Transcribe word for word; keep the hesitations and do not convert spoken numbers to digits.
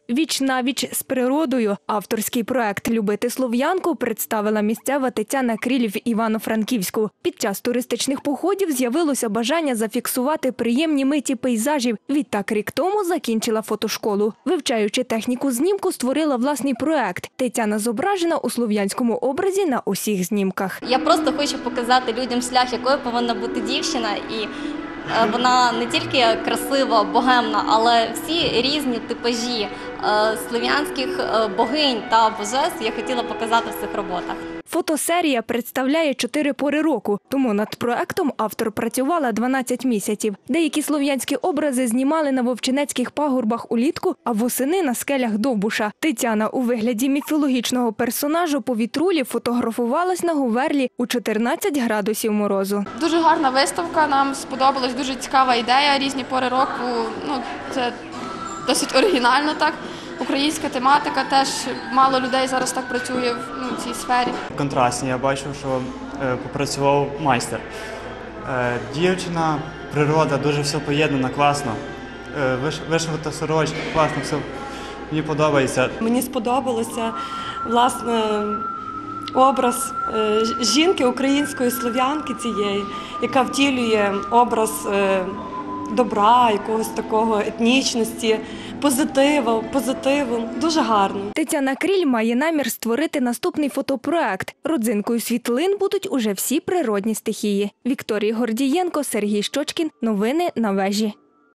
Віч навіч з природою. Авторський проект «Любити слов'янку» представила місцева Тетяна Кріль в Івано-Франківську. Під час туристичних походів з'явилося бажання зафіксувати приємні миті пейзажів. Відтак рік тому закінчила фотошколу. Вивчаючи техніку знімку, створила власний проект. Тетяна зображена у слов'янському образі на усіх знімках. Я просто хочу показати людям шлях, якою повинна бути дівчина. І вона не тільки красива, богемна, але всі різні типажі слов'янських богинь та божеств я хотіла показати в цих роботах. Фотосерія представляє чотири пори року, тому над проектом автор працювала дванадцять місяців. Деякі слов'янські образи знімали на вовчинецьких пагорбах улітку, а восени на скелях Довбуша. Тетяна у вигляді міфологічного персонажу повітрулі фотографувалась на Говерлі у чотирнадцять градусів морозу. Дуже гарна виставка, нам сподобалась, дуже цікава ідея, різні пори року, ну, це досить оригінально так. Українська тематика, теж мало людей зараз так працює в ну, цій сфері. Контрастні, я бачив, що е, попрацював майстер. Е, дівчина, природа, дуже все поєднано, класно. Е, виш, вишивата сорочка, класно, все мені подобається. Мені сподобалося, власне, образ е, жінки, української слов'янки цієї, яка втілює образ е, добра, якогось такого етнічності, позитиву, позитиву. Дуже гарно. Тетяна Кріль має намір створити наступний фотопроект. Родзинкою світлин будуть уже всі природні стихії. Вікторія Гордієнко, Сергій Щочкін. Новини на вежі.